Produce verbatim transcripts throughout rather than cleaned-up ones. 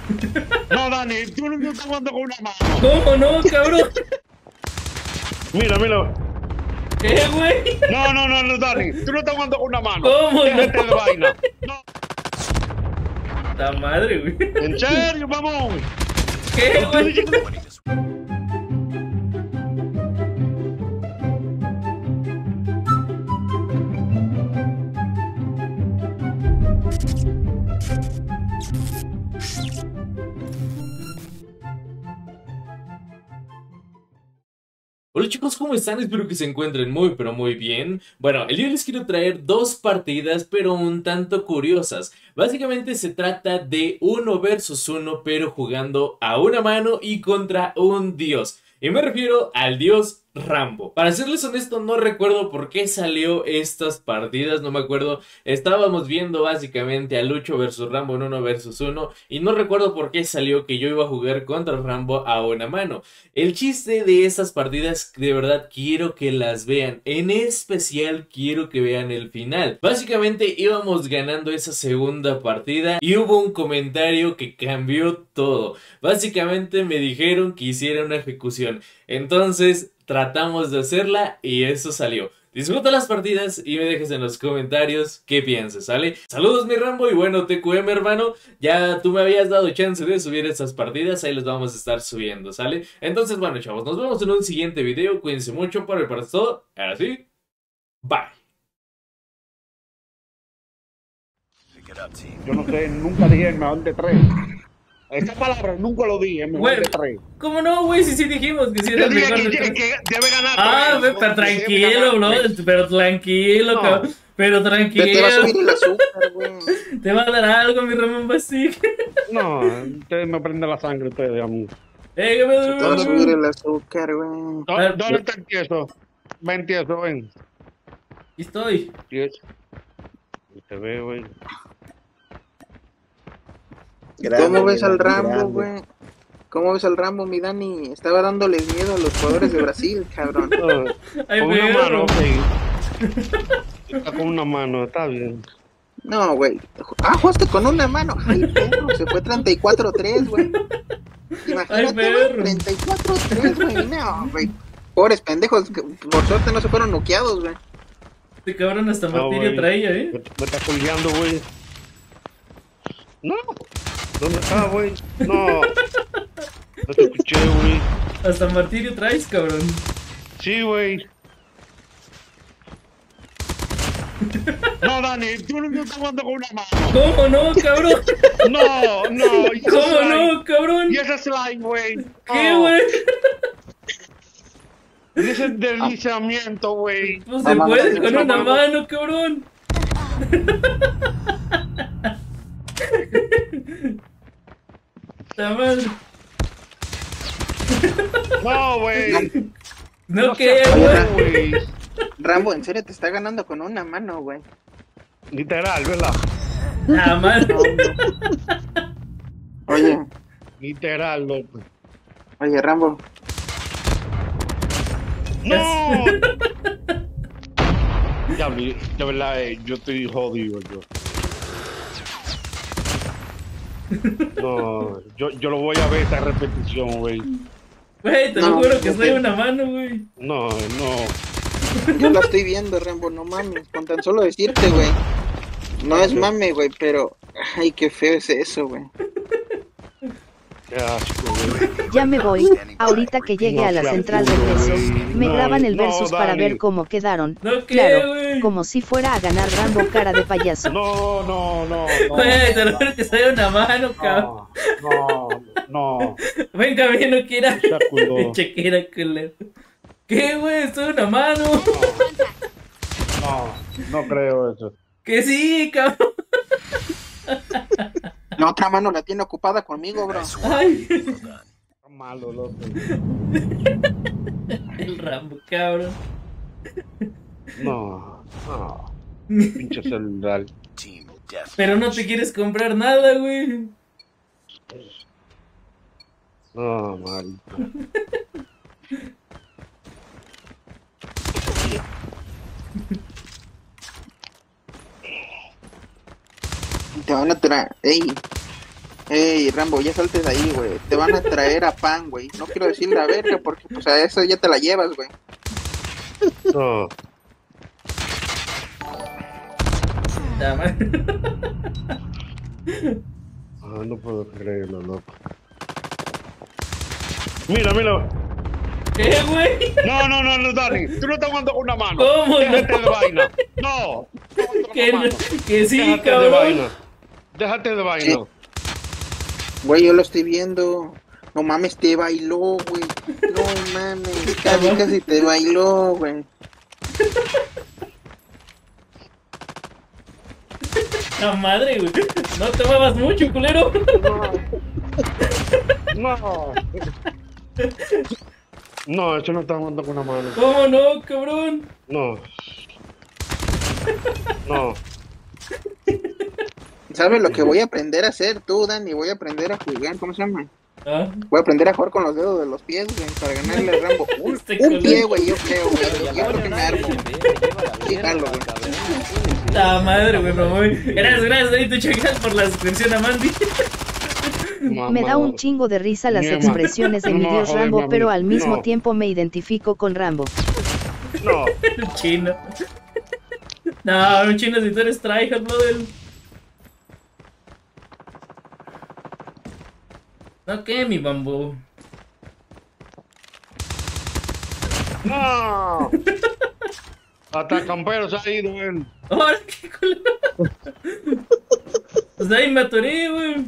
No, Dani, tú no estás jugando con una mano. ¿Cómo no, cabrón? Mira, mira. ¿Qué, güey? No, no, no, no, Dani, tú no estás jugando con una mano. ¿Cómo Déjate no? de vaina. No. La madre, güey. ¿En serio, mamón? ¿Qué, güey? Hola chicos, ¿cómo están? Espero que se encuentren muy pero muy bien. Bueno, el día de hoy les quiero traer dos partidas pero un tanto curiosas. Básicamente se trata de uno versus uno pero jugando a una mano y contra un dios. Y me refiero al dios Rambo. Para serles honesto, no recuerdo por qué salió estas partidas, no me acuerdo. Estábamos viendo básicamente a Lucho versus Rambo en uno versus uno y no recuerdo por qué salió que yo iba a jugar contra Rambo a una mano. El chiste de estas partidas, de verdad quiero que las vean, en especial quiero que vean el final. Básicamente íbamos ganando esa segunda partida y hubo un comentario que cambió todo. Básicamente me dijeron que hiciera una ejecución, entonces tratamos de hacerla y eso salió. Disfruta las partidas y me dejes en los comentarios qué piensas, ¿sale? Saludos mi Rambo y bueno, T Q M hermano, ya tú me habías dado chance de subir estas partidas, ahí las vamos a estar subiendo, ¿sale? Entonces bueno chavos, nos vemos en un siguiente video, cuídense mucho, por el parte es todo, ahora sí, bye. Yo no sé, nunca dije el mejor de tres. Esa palabra nunca lo dije, el mejor Güey, de tres. ¿cómo no, güey? Si sí dijimos que sí era Yo el dije mejor que, de que, tres. que debe ganar Ah, tres. ve, pero ¿no? tranquilo, bro, pero tranquilo, No. cabrón. Pero tranquilo. Te, te va a subir el azúcar, güey. Te va a dar algo, mi Ramón Basic. No, ustedes me prenden la sangre, ustedes, amor. Eh, ¿qué me Te va a subir el azúcar, güey. ¿Dó- ¿Dónde está el tieso? Ven, tieso, ven. Aquí estoy. Tieso. Te veo, güey. ¿Cómo ves al Rambo, güey? ¿Cómo ves al Rambo, mi Dani? Estaba dándoles miedo a los jugadores de Brasil, cabrón. No, Ay, con una perro. mano, ok. Está con una mano, está bien. No, güey. Ah, jugaste con una mano. Ay, perro, se fue treinta y cuatro a tres, güey. Imagínate, Ay, güey, perro. treinta y cuatro a tres, güey. No, güey. Pobres pendejos, que por suerte no se fueron noqueados, güey. Este cabrón hasta No, martirio güey. traía, Me, ¿eh? me está colgando, güey. No. ¿Dónde está, güey? No. No te escuché, güey. Hasta martirio traes, cabrón. Sí, güey. No, Dani, tú no estás jugando con una mano. ¿Cómo no, cabrón? No, no. y ese ¿Cómo slime, no, cabrón? Y ese slime, güey. ¿Qué, No. güey? Y ese deslizamiento, güey. Pues se No, puede mames, con no, una no. mano, cabrón. La madre. No, güey. No, ¿qué, seas güey? cabrón, güey. Rambo, en serio, te está ganando con una mano, güey. Literal, ¿verdad? La madre. Oye, Literal, loco. oye, Rambo. ¡No! Ya, de verdad, eh, yo estoy jodido, yo. No, yo, yo lo voy a ver esta repetición, güey. Güey, te lo No, juro que no soy te- una mano, güey. No, no. Yo la estoy viendo, Rambo, no mames. Con tan solo decirte, güey. No es mame, güey, pero... Ay, qué feo es eso, güey. Qué asco, güey. Ya me voy, ahorita que llegue a la central de versus, me No, graban el no, versus para Dani. ver cómo quedaron. No, ¿qué, Claro, güey? como si fuera a ganar Rambo cara de payaso. No, no, no, no. Güey, te lo juro que soy una mano, cabrón. No, no, no. Venga, bien, no quiera. Ya, culo. Chequera, culero. ¿Qué, güey? Soy una mano. No, no creo eso. Que sí, cabrón. La otra mano la tiene ocupada conmigo, bro. Ay, Está malo, loco. el Rambo, cabrón. No, no. Pinche celular. Pero no te quieres comprar nada, güey. No, marico. Te van a traer... Ey, Ey, Rambo, ya saltes de ahí, güey. Te van a traer a pan, güey. No quiero decir la verga porque, pues, a eso ya te la llevas, güey. No. La madre. Ah, no puedo creerlo, loco. Mira, mira. ¿Qué, güey? No, no, no, no, Dani. Tú no estás jugando con una mano. ¿Cómo Déjate no? de vaina. No. Que, no- que sí, Déjate de cabrón. vaina. Déjate de vaina. Sí. Güey, yo lo estoy viendo. No mames, te bailó, güey. No mames, casi, casi te bailó, güey. La madre, güey. No te muevas mucho, culero. No. No, eso no está jugando con una mano. ¿Cómo no, cabrón? No. No. ¿Sabes lo que voy a aprender a hacer tú, Dani? Voy a aprender a jugar, ¿cómo se llama? Ah, Voy a aprender a jugar con los dedos de los pies, güey, para ganarle a Rambo. Un, Este un culero. pie, güey, yo creo, güey. Yo creo que me armo. Sí, jalo, güey. la madre, güey, me voy. Gracias, gracias, Danito Chacal, por la suscripción a Mandy. Me da un chingo de risa las Mi mamá. expresiones de mi No, dios joder, Rambo, mami. pero al mismo No. tiempo me identifico con Rambo. No. El chino. No, un chino, si tú eres tryhard, brother. No, ¿qué, mi bambú? No. Hasta campero se ha ido él. ¡Ahora qué culero! Pues ahí me atoré, güey.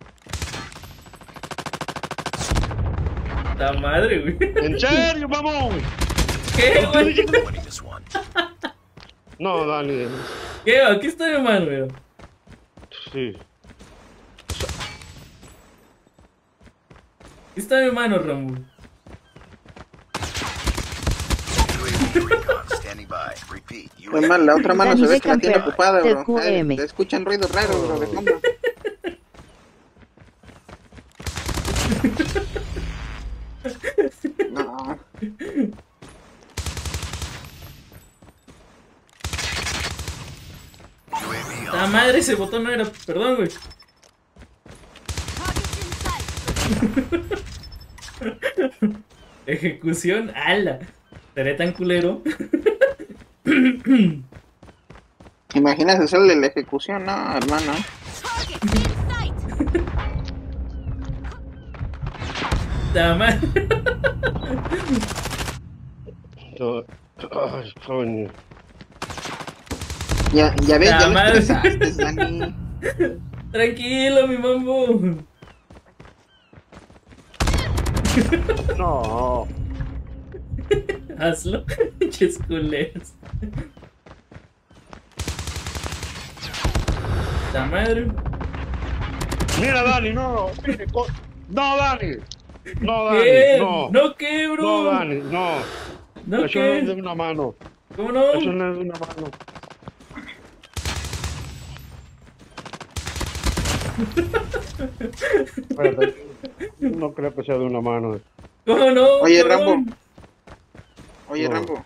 La madre, güey. ¿En serio, mamón? ¿Qué, güey? No, Dani. ¿Qué? Aquí estoy, hermano, güey. Sí. Aquí está mi mano, Rambo. Pues mal, la otra mano Dani se ve de que la tiene camper, ocupada, bro. T Q M. Eh, te escuchan ruidos raros, bro, de fondo. No. La madre, ese botón no era. Perdón, güey. Ejecución, ala. Seré tan culero. ¿Imaginas hacerle la ejecución? No, hermano. La madre. No. Ay, coño. Ya, ya ves, La ya lo madre. estresaste, Dani. Tranquilo, mi mambo. No. Hazlo. Pinches culeros. La madre. Mira, Dani, no. No, Dani. No, Dani. ¿Qué? No. No, ¿qué, bro? No, Dani, no. No, Eso no ¿qué? es de una mano. ¿Cómo no? Eso no es de una mano. Espérate. No creo que sea de una mano. ¿Cómo no? Oye, cabrón? Rambo. Oye, No. Rambo.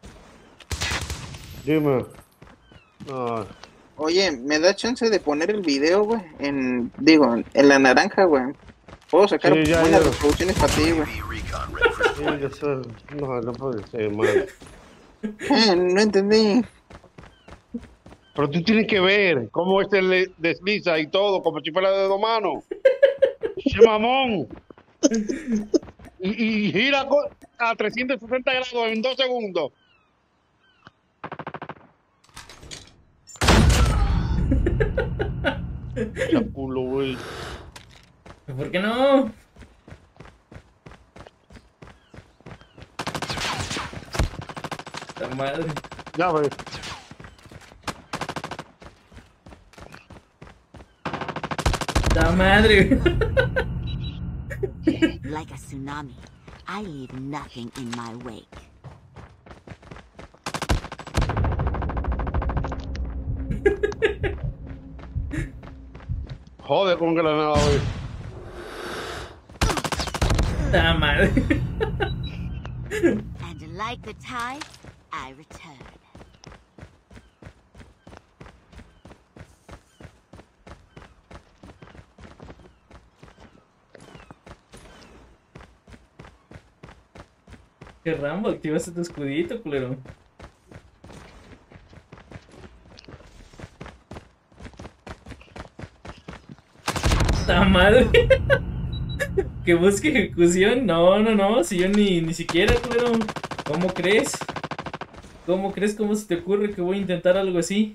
Dime. No. Oye, ¿me da chance de poner el video, güey? En, digo, en la naranja, güey. Puedo sacar Sí, ya, buenas ya. reproducciones para ti, güey. Sí, yo sé. No, no puede ser, man. Eh, no entendí. Pero tú tienes que ver cómo este le desliza y todo, como si fuera de dos manos. ¡Che mamón! Y, y gira co- a trescientos sesenta grados en dos segundos. ¡Qué culo, güey! ¿Por qué no? La madre. Ya ves. La madre. Like a tsunami, I leave nothing in my wake. Joder, con granada, güey. La madre. And like the tide, I return. Qué Rambo, activaste tu escudito, culero. ¡Ta madre! ¿Que busque ejecución? No, no, no, si yo ni, ni siquiera, culero. ¿Cómo crees? ¿Cómo crees? ¿Cómo se te ocurre que voy a intentar algo así?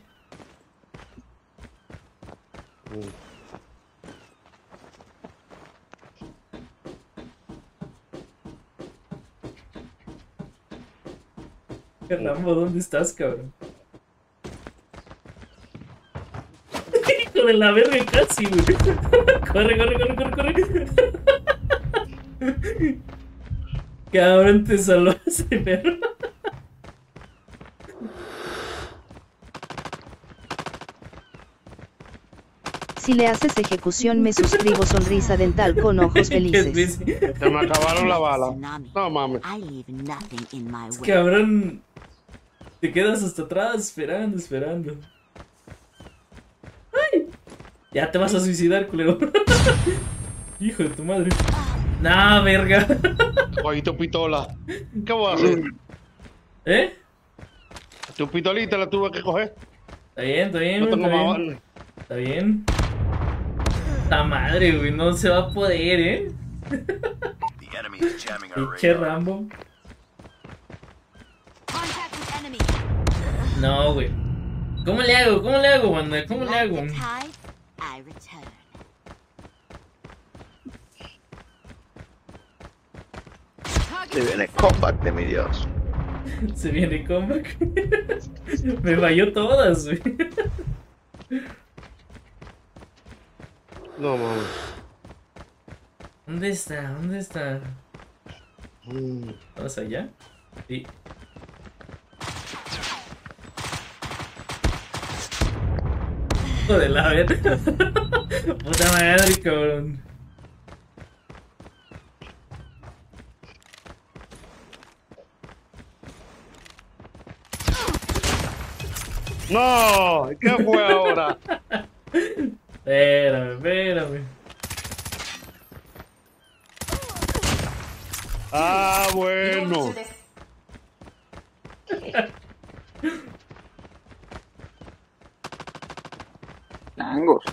Rambo, ¿dónde estás, cabrón? Hijo de la verga casi, güey. Corre, corre, corre, corre, corre. Cabrón, te salvaste, perro. Si le haces ejecución me suscribo, sonrisa dental con ojos felices. Se me acabaron la bala. Tsunami. No mames. I leave nothing in my way. Cabrón, te quedas hasta atrás esperando, esperando. ¡Ay! Ya te vas a suicidar, culero. Hijo de tu madre. Nah, verga. Cogí tu pistola. ¿Qué voy a hacer? ¿Eh? Tu pistolita la tuve que coger. Está bien, está bien, No está tengo más bien. bala. Está bien. ¡Ta madre, güey! No se va a poder, ¿eh? The enemy is jamming our Pinche radar. Rambo. Contact with enemy. No, güey. ¿Cómo le hago? ¿Cómo le hago, banda? ¿Cómo le Like hago? the tide, I return. Se viene comeback de mi Dios. Se viene comeback. Me falló todas, güey. No mames. ¿Dónde está? ¿Dónde está? Mm. ¿Vamos allá? Sí. Hijo de la verga. Puta madre, cabrón. No, ¿qué fue ahora? Espérame, espérame. Ah, bueno. Tangos.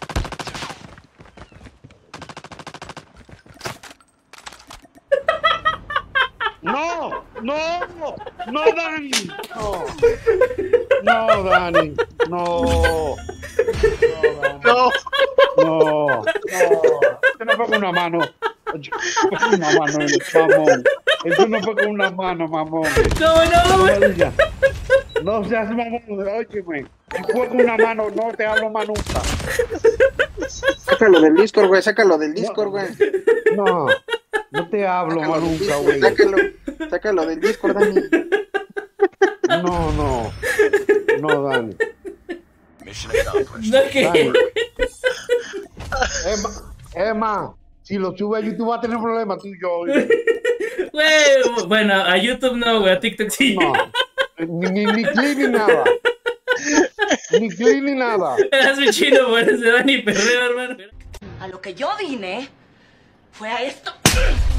No, no, no, Dani. No, no, Dani. No. No, no, no. Esto no fue con una mano. Esto no fue con una mano, mamón. Esto no fue con una mano, mamón. No, no, güey. No seas mamón, óyeme. Fue con una mano, no te hablo más nunca. Sácalo del Discord, güey. Sácalo del Discord, güey. No, no te hablo Sácalo más del nunca, Discord, güey. Sácalo, sácalo del Discord, Dani. No, no. No, Dani. Mission accomplished. No, que. Dani. Emma, Emma, si lo sube a YouTube va a tener problemas tú y yo. Güey, bueno, a YouTube no, güey, a TikTok sí. No, ni, ni, ni clip ni nada. Ni clip ni nada. Eras mi chino, güey, se va ni perreo, hermano. A lo que yo vine fue a esto.